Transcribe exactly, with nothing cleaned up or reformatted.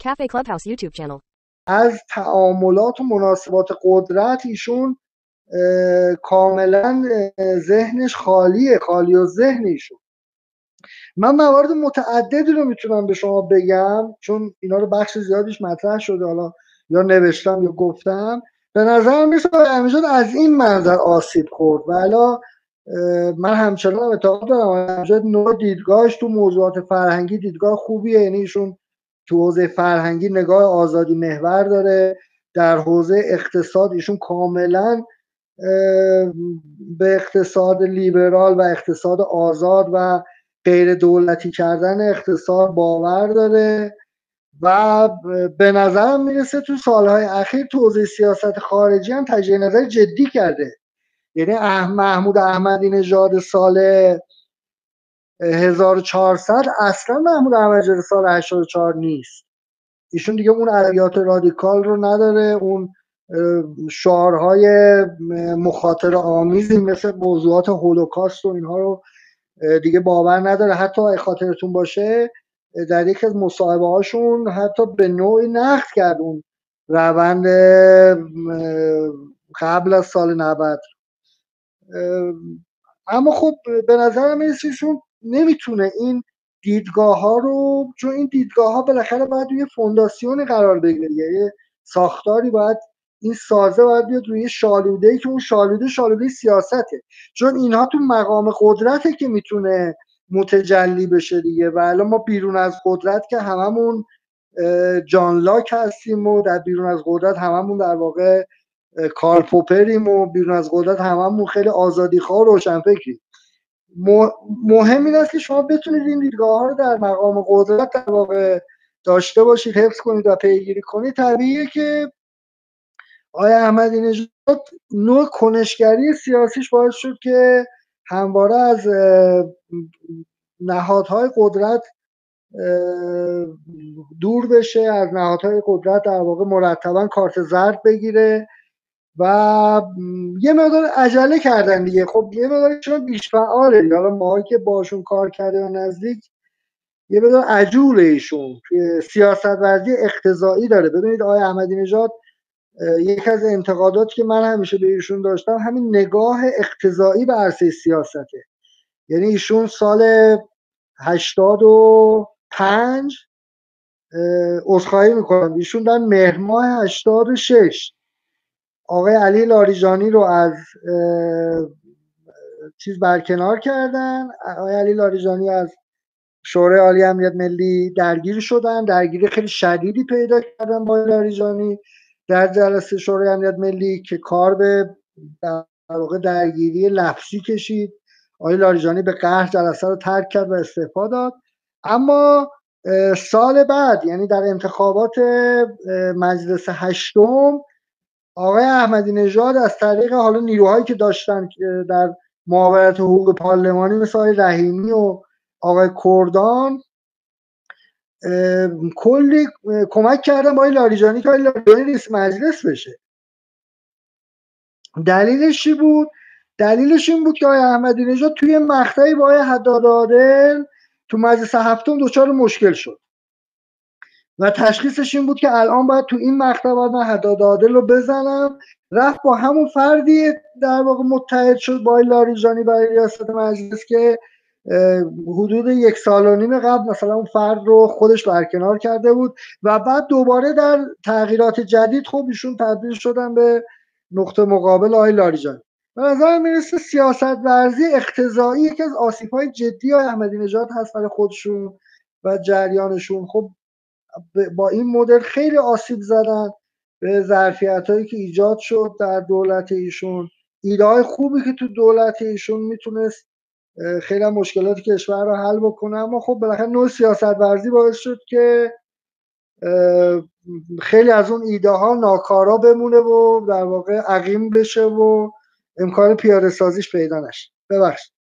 Cafe Clubhouse YouTube channel. از تعاملات و مناسبات قدرت ایشون کاملا ذهنش خالیه، خالی و ذهن ایشون. من موارد متعددی رو میتونم به شما بگم چون اینا رو بخش زیادیش مطرح شده، حالا یا نوشتم یا گفتم. به نظر میاد امیرزاده از این منظر آسیب خورد و حالا من همچنان اعتقاد دارم امیرزاده نوع دیدگاهش تو موضوعات فرهنگی دیدگاه خوبیه، یعنی ایشون تو حوزه فرهنگی نگاه آزادی محور داره، در حوزه اقتصاد ایشون کاملا به اقتصاد لیبرال و اقتصاد آزاد و غیر دولتی کردن اقتصاد باور داره و به نظر میرسه تو سالهای اخیر تو حوزه سیاست خارجی هم تجدید نظر جدی کرده. یعنی محمود احمدی نژاد سال هزار و چهارصد اصلا محمود احمدی نژاد سال هشتاد و چهار نیست. ایشون دیگه اون ادبیات رادیکال رو نداره، اون شعارهای مخاطره آمیزی مثل موضوعات هولوکاست و اینها رو دیگه باور نداره. حتی اگه خاطرتون باشه در یک از مصاحبه هاشون حتی به نوعی نقد کرد اون روند قبل از سال نود. اما خب به نظرم ایشون نمیتونه این دیدگاه ها رو، چون این دیدگاه ها بالاخره باید روی فونداسیون قرار بگیره، یه ساختاری باید، این سازه باید بیاد روی شالوده‌ای که اون شالوده شالوده سیاسته، چون اینها تو مقام قدرته که میتونه متجلی بشه دیگه. و الان ما بیرون از قدرت که هممون جان لاک هستیم و در بیرون از قدرت هممون در واقع کارل پوپریم و بیرون از قدرت هممون خیلی آزادیخواه و روشنفکریم. مهم این است که شما بتونید این دیدگاه ها رو در مقام قدرت در واقع داشته باشید، حفظ کنید و پیگیری کنید. طبیعیه که آقای احمدی نژاد نوع کنشگری سیاسیش باعث شد که همواره از نهادهای قدرت دور بشه، از نهادهای قدرت در واقع مرتبا کارت زرد بگیره و یه مقدار عجله کردن دیگه. خب یه مقدار چون بیش فعاله، حالا ما که باشون کار کرده و نزدیک، یه مقدار عجوله ایشون توی سیاست ورزی اقتضایی داره. ببینید آقای احمدی نژاد یک از انتقاداتی که من همیشه به ایشون داشتم همین نگاه اقتضایی به عرصه سیاسته. یعنی ایشون سال هشتاد و پنج عذرخواهی میکنم ایشون در مهر ماه هشتاد و شش آقای علی لاریجانی رو از چیز برکنار کردن. آقای علی لاریجانی از شورای عالی امنیت ملی درگیر شدن، درگیری خیلی شدیدی پیدا کردن با لاریجانی در جلسه شورای امنیت ملی که کار به در واقع درگیری لفظی کشید. آقای لاریجانی به قهر جلسه رو ترک کرد و استعفا داد. اما سال بعد یعنی در انتخابات مجلس هشتم آقای احمدی نژاد از طریق حالا نیروهایی که داشتن در معاونت حقوق پارلمانی مثل آقای رحیمی و آقای کردان کلی کمک کردن با آقای لاریجانی که آقای لاریجانی رئیس مجلس بشه. دلیلش چی بود؟ دلیلش این بود که آقای احمدی نژاد توی مقطعی با آقای حداد عادل تو مجلس هفتم دچار مشکل شد و تشخیصش این بود که الان باید تو این مقطع باید من حداد عادل رو بزنم. رفت با همون فردی در واقع متحد شد با آقای لاریجانی برای ریاست مجلس که حدود یک سال و نیم قبل مثلا اون فرد رو خودش برکنار کرده بود و بعد دوباره در تغییرات جدید خب ایشون تبدیل شدن به نقطه مقابل آقای لاریجانی. به نظر میرسه سیاست ورزی اقتضایی یکی از آسیب‌های جدی آقای احمدی نژاد هست برای خودشون و جریانشون. خب با این مدل خیلی آسیب زدن به ظرفیتایی که ایجاد شد در دولت ایشون، ایده های خوبی که تو دولت ایشون میتونست خیلی مشکلات کشور رو حل بکنه، اما خب بالاخره نوع سیاست ورزی باعث شد که خیلی از اون ایده ها ناکارا بمونه و در واقع عقیم بشه و امکان پیاده سازیش پیدا نشه. ببخشید.